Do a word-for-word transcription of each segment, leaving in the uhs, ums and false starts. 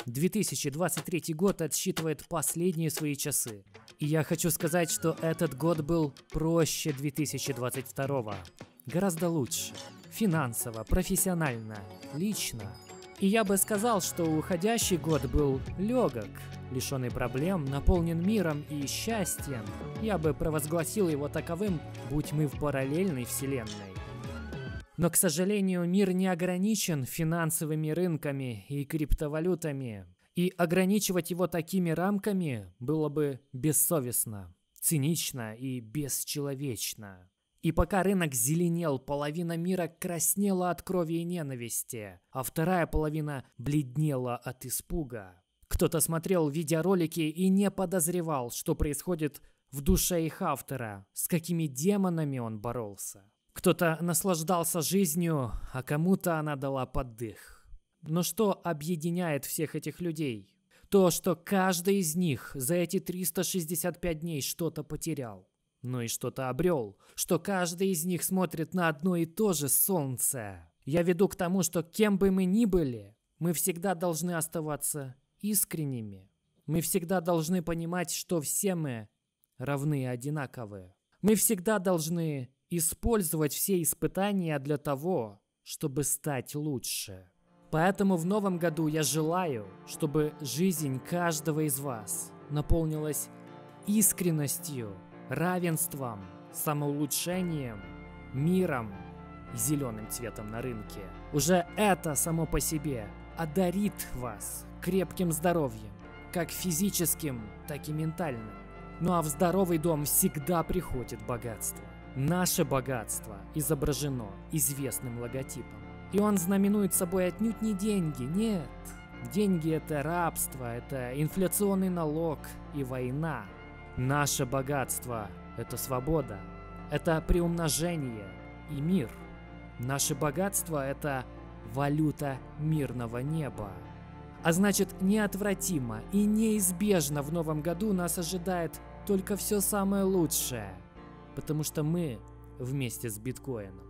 две тысячи двадцать третий год отсчитывает последние свои часы. И я хочу сказать, что этот год был проще две тысячи двадцать второго. Гораздо лучше. Финансово, профессионально, лично. И я бы сказал, что уходящий год был легок, лишенный проблем, наполнен миром и счастьем. Я бы провозгласил его таковым, будь мы в параллельной вселенной. Но, к сожалению, мир не ограничен финансовыми рынками и криптовалютами. И ограничивать его такими рамками было бы бессовестно, цинично и бесчеловечно. И пока рынок зеленел, половина мира краснела от крови и ненависти, а вторая половина бледнела от испуга. Кто-то смотрел видеоролики и не подозревал, что происходит в душе их автора, с какими демонами он боролся. Кто-то наслаждался жизнью, а кому-то она дала поддых. Но что объединяет всех этих людей? То, что каждый из них за эти триста шестьдесят пять дней что-то потерял. Ну и что-то обрел, что каждый из них смотрит на одно и то же солнце. Я веду к тому, что кем бы мы ни были, мы всегда должны оставаться искренними. Мы всегда должны понимать, что все мы равны и одинаковы. Мы всегда должны использовать все испытания для того, чтобы стать лучше. Поэтому в новом году я желаю, чтобы жизнь каждого из вас наполнилась искренностью, равенством, самоулучшением, миром и зеленым цветом на рынке. Уже это само по себе одарит вас крепким здоровьем, как физическим, так и ментальным. Ну а в здоровый дом всегда приходит богатство. Наше богатство изображено известным логотипом. И он знаменует собой отнюдь не деньги, нет. Деньги — это рабство, это инфляционный налог и война. Наше богатство — это свобода, это приумножение и мир. Наше богатство — это валюта мирного неба. А значит, неотвратимо и неизбежно в новом году нас ожидает только все самое лучшее, потому что мы вместе с биткоином.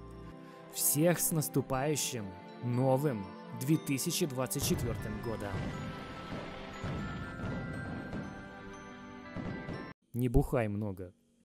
Всех с наступающим новым две тысячи двадцать четвёртым годом! Не бухай много.